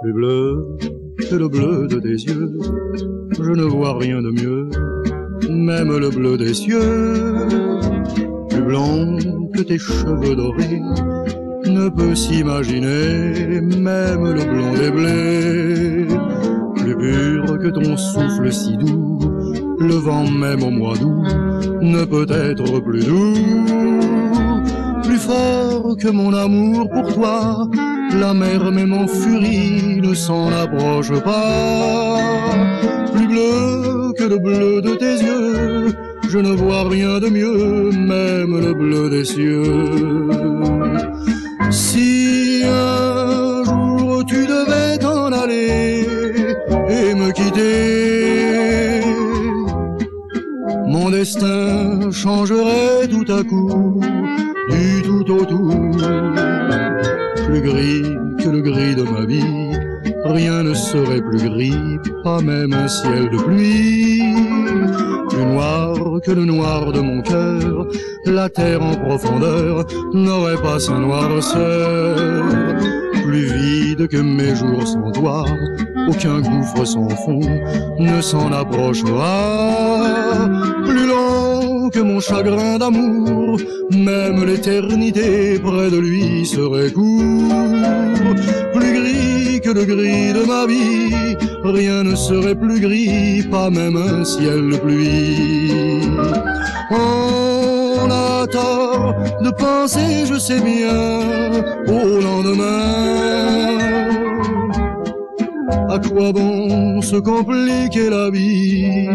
Plus bleu que le bleu de tes yeux, je ne vois rien de mieux, même le bleu des cieux. Plus blanc que tes cheveux dorés, ne peut s'imaginer, même le blond des blés. Plus pur que ton souffle si doux, le vent même au mois d'août ne peut être plus doux. Plus fort que mon amour pour toi, la mer même en furie ne s'en approche pas. Plus bleu que le bleu de tes yeux, je ne vois rien de mieux, même le bleu des cieux. Si un jour tu devais t'en aller et me quitter, mon destin changerait tout à coup, du tout au tout. Plus gris que le gris de ma vie, rien ne serait plus gris, pas même un ciel de pluie. Plus noir que le noir de mon cœur, la terre en profondeur n'aurait pas sa noirceur. Plus vide que mes jours sans toi, aucun gouffre sans fond ne s'en approchera. Plus long que mon chagrin d'amour, même l'éternité près de lui serait court. Plus gris que le gris de ma vie, rien ne serait plus gris, pas même un ciel de pluie. On a tort de penser, je sais bien, au lendemain. À quoi bon se compliquer la vie,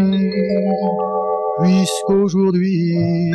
puisqu'aujourd'hui,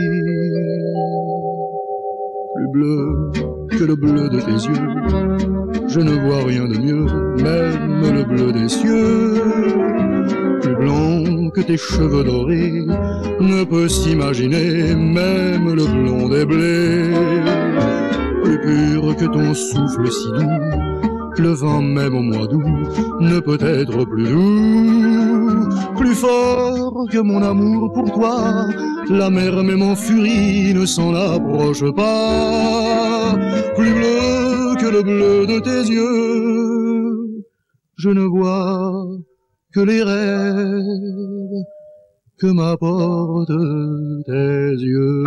plus bleu que le bleu de tes yeux, je ne vois rien de mieux, même le bleu des cieux. Plus blanc que tes cheveux dorés, ne peut s'imaginer, même le blond des blés. Plus pur que ton souffle si doux, le vent même au mois d'août ne peut être plus doux. Plus fort que mon amour pour toi, la mer même en furie ne s'en approche pas. Plus bleu que le bleu de tes yeux, je ne vois que les rêves que m'apportent tes yeux.